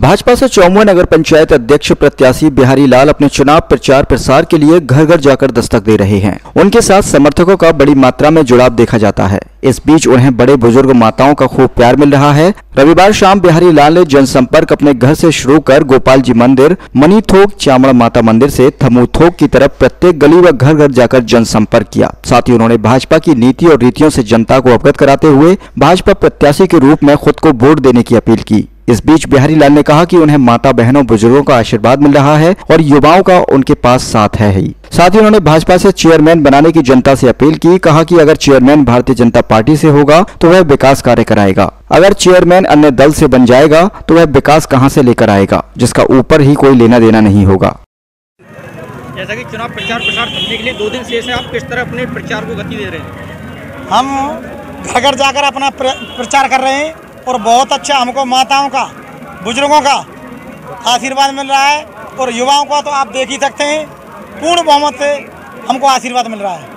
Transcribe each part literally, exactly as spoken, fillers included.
भाजपा से चौमुआ नगर पंचायत अध्यक्ष प्रत्याशी बिहारी लाल अपने चुनाव प्रचार प्रसार के लिए घर घर जाकर दस्तक दे रहे हैं। उनके साथ समर्थकों का बड़ी मात्रा में जुड़ाव देखा जाता है। इस बीच उन्हें बड़े बुजुर्ग माताओं का खूब प्यार मिल रहा है। रविवार शाम बिहारी लाल ने जनसंपर्क अपने घर से शुरू कर गोपाल जी मंदिर, मनीथोक, चामड़ा माता मंदिर से थमूथोक की तरफ प्रत्येक गली व घर घर जाकर जनसंपर्क किया। साथ ही उन्होंने भाजपा की नीति और रीतियों से जनता को अवगत कराते हुए भाजपा प्रत्याशी के रूप में खुद को वोट देने की अपील की। इस बीच बिहारी लाल ने कहा कि उन्हें माता बहनों बुजुर्गों का आशीर्वाद मिल रहा है और युवाओं का उनके पास साथ है ही। साथ ही उन्होंने भाजपा से चेयरमैन बनाने की जनता से अपील की। कहा कि अगर चेयरमैन भारतीय जनता पार्टी से होगा तो वह विकास कार्य कराएगा, अगर चेयरमैन अन्य दल से बन जाएगा तो वह विकास कहां से लेकर आएगा, जिसका ऊपर ही कोई लेना देना नहीं होगा। जैसा कि चुनाव प्रचार प्रसार करने के लिए दो दिन शेष है, आप किस तरह अपने प्रचार को गति दे रहे हैं? हम घर घर जाकर अपना प्रचार कर रहे हैं और बहुत अच्छा हमको माताओं का, बुजुर्गों का आशीर्वाद मिल रहा है और युवाओं का तो आप देख ही सकते हैं, पूर्ण बहुमत से हमको आशीर्वाद मिल रहा है।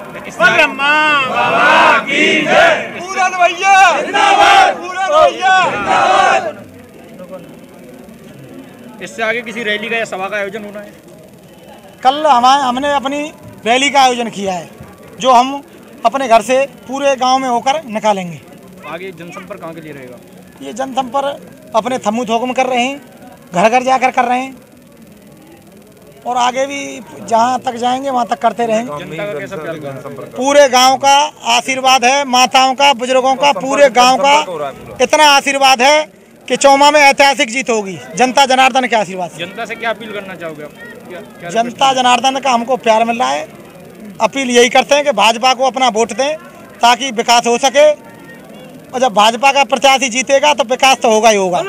इससे आगे किसी रैली का या सभा का आयोजन होना है? कल हमारे हमने अपनी रैली का आयोजन किया है, जो हम अपने घर से पूरे गांव में होकर निकालेंगे। आगे जनसंपर्क कहाँ के लिए रहेगा? ये जनसंपर्क अपने थमूथोक में कर रहे हैं, घर घर जाकर कर रहे हैं और आगे भी जहाँ तक जाएंगे वहाँ तक करते रहेंगे। जनता का कैसा प्यार? पूरे गांव का आशीर्वाद है, माताओं का, बुजुर्गों का, पूरे गांव का इतना आशीर्वाद है कि चौमा में ऐतिहासिक जीत होगी। जनता जनार्दन के आशीर्वाद से। जनता से क्या अपील करना चाहोगे आप? क्या, क्या जनता जनार्दन का हमको प्यार मिल रहा है। अपील यही करते हैं कि भाजपा को अपना वोट दें ताकि विकास हो सके, और जब भाजपा का प्रत्याशी जीतेगा तो विकास तो होगा ही होगा।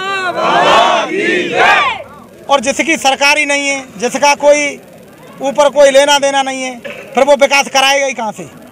और जिसकी सरकार ही नहीं है, जिसका कोई ऊपर कोई लेना देना नहीं है, फिर वो विकास कराएगा ही कहाँ से?